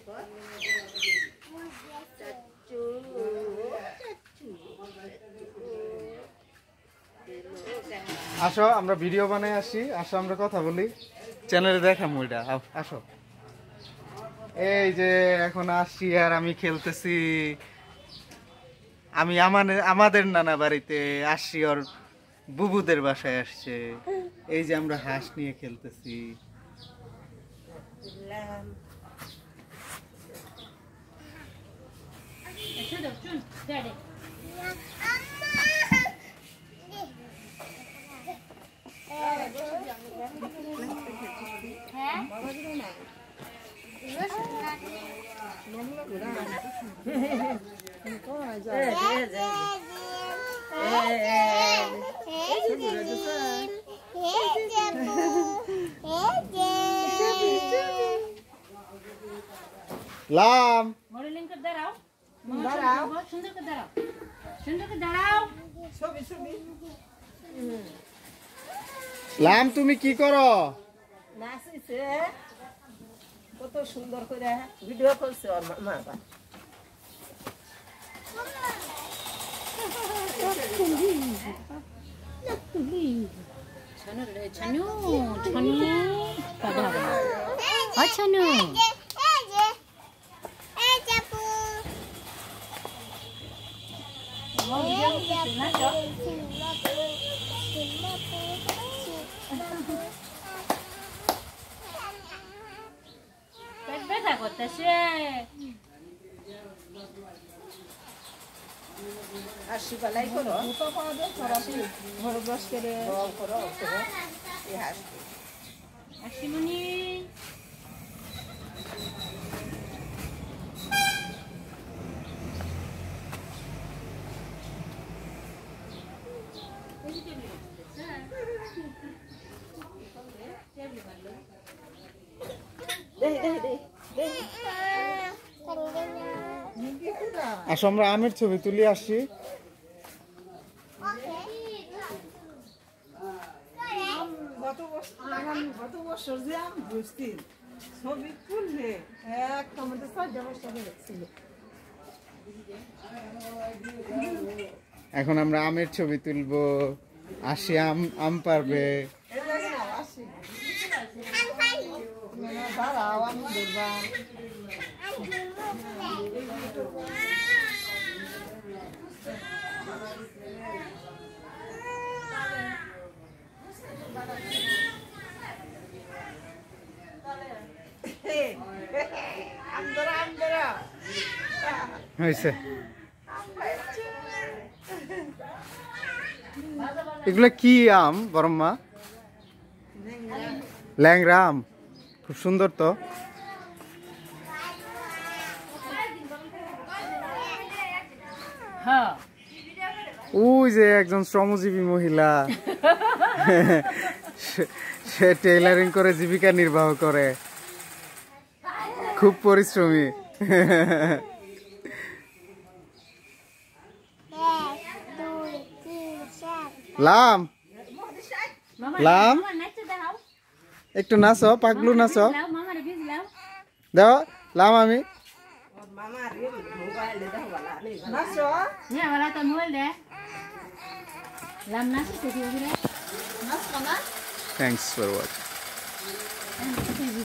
আসো আমরা ভিডিও বানাই আসি, আসো আমরা কথা বলি, চ্যানেলে দেখাবো এটা। আসো, এই যে এখন আসছি আর আমি খেলতেছি। আমি আমাদের নানা বাড়িতে আসছি, ওর বুবুদের বাসায় আসছে। এই যে আমরা হাঁস নিয়ে খেলতেছি। লাম মডেলিং করে দাঁড়াও, দাঁড়াও, সুন্দর করে দাঁড়াও, সুন্দর করে দাঁড়াও। ছবি ছবি। লাম তুমি কি করো? নাচিছে, কত সুন্দর করে ভিডিও করছে ওর মা। ছানু ছানু ছানু ব্যথা করতেছে। হাসি পালাই করো, ঘর ব্রাশ করে করো, হাসিমণি আসো আমরা আমের ছবি তুলি আসছি। গত বছর যে আম বুঝতি ছবি তুললে একটা মধ্যে 4 বছর ছিল। এখন আমরা আমের ছবি তুলবো, আসি আম পারবে। দাঁড়াও আমি দেখবা। হয়েছে, এগুলো কি আম বরম্মা? ল্যাংড়া আম, খুব সুন্দর তো। ওই যে একজন শ্রমজীবী মহিলা, সে টেইলারিং করে জীবিকা নির্বাহ করে, খুব পরিশ্রমী। লাম লাম একটু নাচো, পাগলু নাচো, দাও লাম আমি থ্যাংকস ফর ওয়াচিং।